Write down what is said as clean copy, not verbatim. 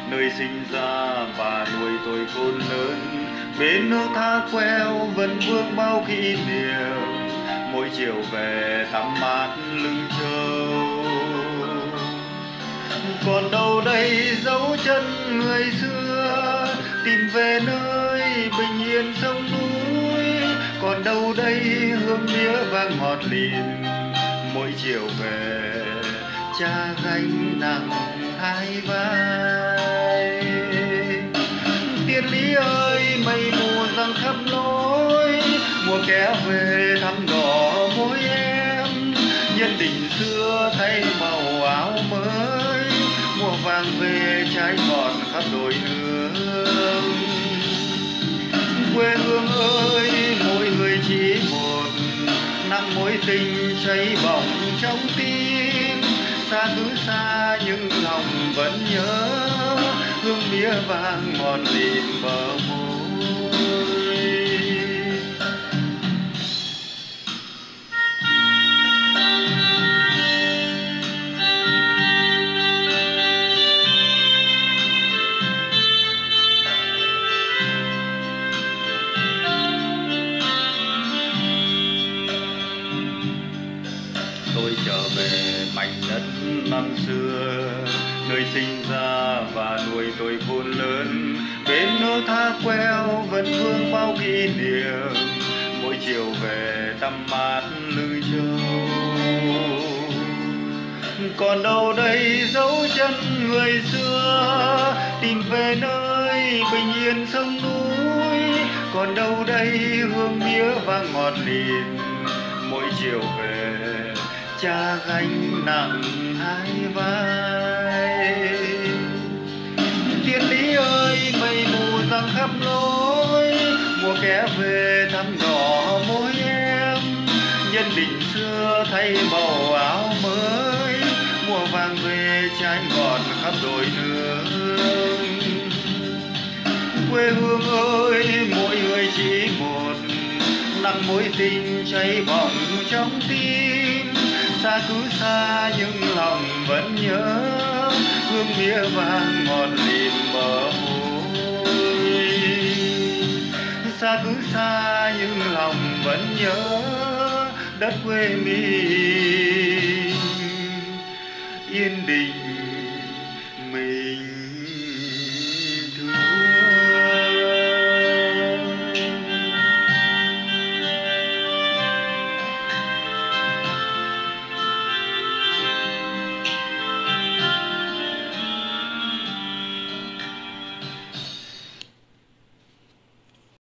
nơi sinh ra và nuôi tôi khôn lớn. Bên nước thác queo vẫn vương bao kỷ niệm, mỗi chiều về tắm mát lưng Châu. Còn đâu đây dấu chân người xưa, tìm về nơi bình yên sông núi. Còn đâu đây hương mía vang ngọt lịm, mỗi chiều về cha gánh nặng hai vai. Tiên lý ơi, mây mù giăng khắp lối, mùa kéo về thăm đỏ môi em. Nhân tình xưa thay màu áo mới, mùa vàng về trái ngọt khắp đồi nương. Quê hương ơi, mỗi người chỉ một, nặng mối tình cháy bỏng trong tim. Xa cứ xa nhưng lòng vẫn nhớ, hương mía vàng ngọt lịm bờ môi. Tôi trở về mảnh đất năm xưa, nơi sinh ra và nuôi tôi khôn lớn. Bên nước thác queo vẫn vương bao kỷ niệm, mỗi chiều về tắm mát lưng Châu. Còn đâu đây dấu chân người xưa, tìm về nơi bình yên sông núi. Còn đâu đây hương mía vang ngọt lịm, mỗi chiều về cha gánh nặng hai vai. Thiên lý ơi, mây mù giăng khắp lối, mùa kéo về thăm đỏ môi em. Nhân tình xưa thay màu áo mới, mùa vàng về trái ngọt khắp đồi nương. Quê hương ơi, mỗi người chỉ một, nặng mối tình cháy bỏng trong tim. Xa cứ xa nhưng lòng vẫn nhớ, hương mía vàng ngọt lịm bờ môi. Xa cứ xa nhưng lòng vẫn nhớ, đất quê mình yên bình